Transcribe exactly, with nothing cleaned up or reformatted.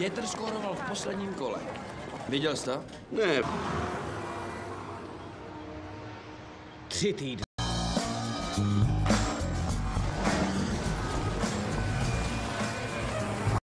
Větr skóroval v posledním kole. Viděl jsi to? Ne. Tři týdny.